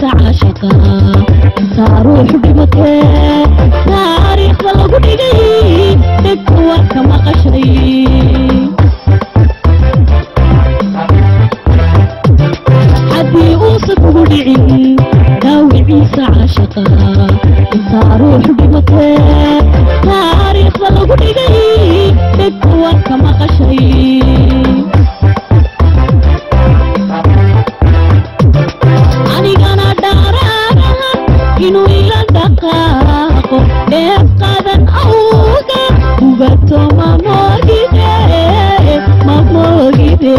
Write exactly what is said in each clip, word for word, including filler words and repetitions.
عاشقا تروح بمكان تاريخ لو قدي تكوى كما قشري حدي أوصف قدي داوي عيسى عاشقا تروح بمكان تاريخ لو قدي تكوى كما قشري inuu ila dhaqaaqo dheef qadan awga ugato mamoogide mamoogide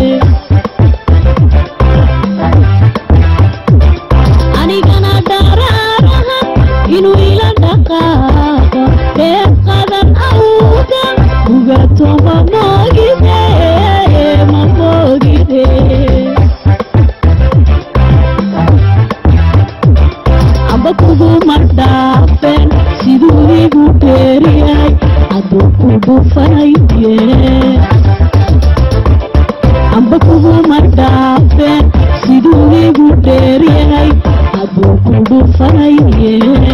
anigana dharaaraha inuu ila dhaqaaqo dheef qadan awga ugato mamoogide mamoogide kugu mardaafen siduu igu dheeriyay hadduu kugu fanaye amba kugu mardaafen siduu igu dheeriyay hadduu kugu fanaye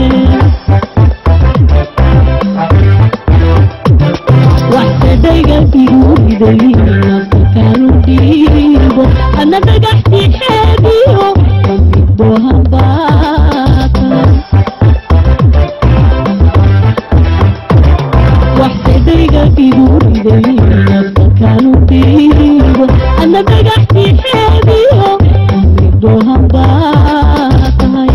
waxsadayga igu riday naftaanu dhiibo ana dhagaxtii xeebiyo kamidbo hambaa waxsadayga igu riday naftaanu dhiibo ana dhagaxtii xeebiyo kamidbo hambaa tahay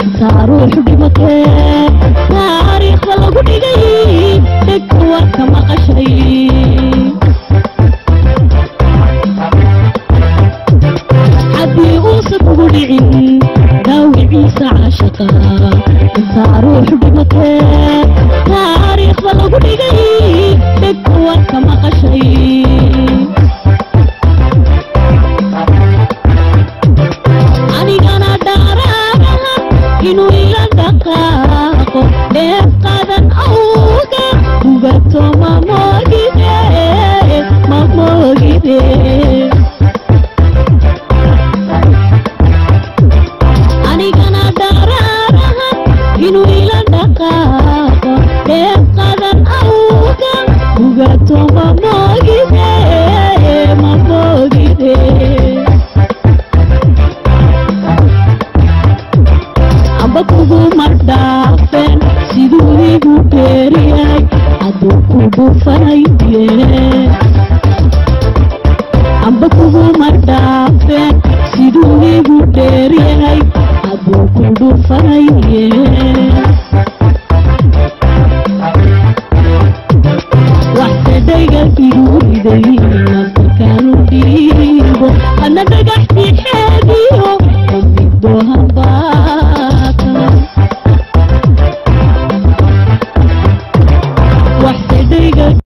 صاروح بمكان تاريخ والله قولي جاي تكوى كما قشي عدي أوصف قولي داوي عيسى عاشقا صاروح بمكان تاريخ والله قولي جاي تكوى كما قشي إنو إلى دقاقو لفقادا أوكا وقتو ما موجده ما موجده أني كان دارارها إنو إلى دقاقو لفقادا أوكا وقتو ما موجده ما موجده Kugu mardafen sidurigu periyay adu kugu farayye amba kugu mardafen sidurigu periyay adu kugu farayye waxtadayga biduriday